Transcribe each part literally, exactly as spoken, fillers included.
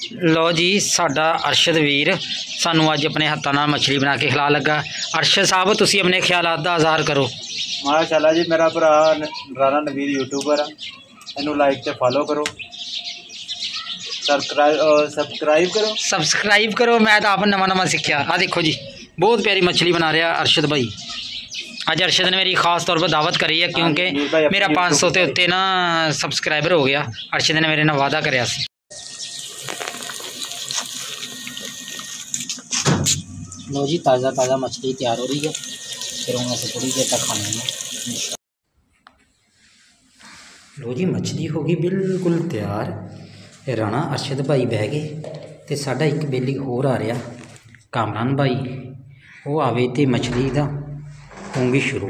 लो जी साडा अरशद वीर सानू अज अपने हत्थों नाल मछली बना के खिला लगा। अरशद साहब तुसी अपने ख्यालात दा इज़हार करो। माशाअल्लाह जी, मेरा भरा राना नवीर यूट्यूबर है, इनू लाइक ते फॉलो करो, सब्सक्राइब सब्सक्राइब करो सब्सक्राइब करो। मैं तो आप नवा नवा सीखा। आ देखो जी बहुत प्यारी मछली बना रहा अरशद भाई। अज अरशद ने मेरी खास तौर पर दावत करी है क्योंकि मेरा पाँच सौ के उत्ते ना सबसक्राइबर हो गया। अरशद ने मेरे नाल वादा कराया सी। लो जी ताज़ा ताज़ा मछली तैयार हो रही है, फिर हम ऐसे थोड़ी देर तक खाएंगे। लो जी मछली हो गई बिल्कुल तैयार। राणा अरशद भाई बह गए तो साडा एक बेली होर आ रहा कामरान भाई, वो आवे तो मछली का होंगी शुरू।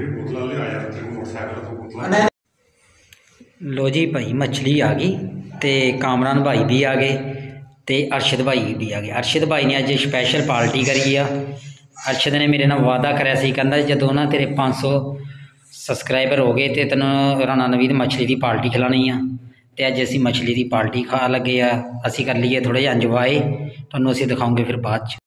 लो जी भाई मछली आ गई तो कामरान भाई भी आ गए तो अरशद भाई भी आ गए। अरशद भाई ने अज स्पैशल पार्टी करी आ। अरशद ने मेरे नाल वादा कराया सी, कहंदा जदों ना तेरे पाँच सौ सबसक्राइबर हो गए तो तेनों राणा नवीद मछली की पार्टी खिलानी आ। तो अज असी मछली की पार्टी खा लगे आ। असी कर लीए थोड़ा जिहा इंजॉय, तुहानूं असी दिखाओगे फिर बाद च।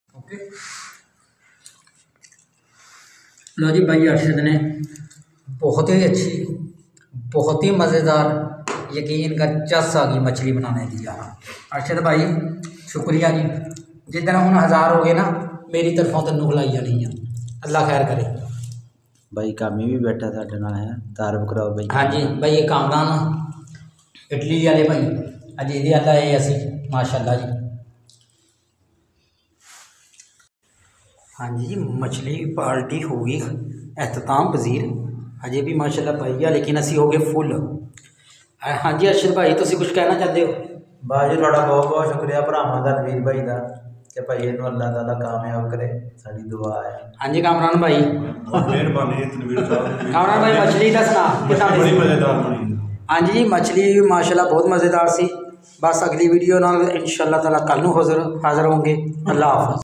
लो जी भाई अरशद ने बहुत ही अच्छी बहुत ही मज़ेदार यकीन का चस आ गई मछली बनाने की यार। अरशद भाई शुक्रिया जी, जिस दिन हम हज़ार हो गए ना मेरी तरफों तेनों खिलाई जानी है। अल्लाह खैर करे। भाई कामी भी बैठा साडे नाल है, तारीफ कराओ भाई। हाँ जी भाई ये कामरान इटली वाले भाई अज ये अल्लाह ये असी माशाअल्लाह जी। हाँ जी मछली पार्टी हो गई एहतमाम पजीर, अजे भी माशाअल्लाह भाई है लेकिन असी हो गए फुल। हाँ जी अरशद भाई तुसी कुछ कहना चाहते हो? भाजी थोड़ा बहुत बहुत शुक्रिया भरावां दा नवीर भाई का कि भाई इनू अल्लाह ताला कामयाब करे, साडी दुआ है। हाँ जी कामरान भाई मेहरबानी नवीर साहब। कामरान भाई मछली का सुना बड़ी मज़ेदार बनी। हाँ जी मछली माशाल्लाह बहुत मज़ेदार सी। बस अगली वीडियो नाल इंशाअल्लाह ताला कल नूं हाज़र हाज़र होंगे। अल्लाह हाफ़िज़।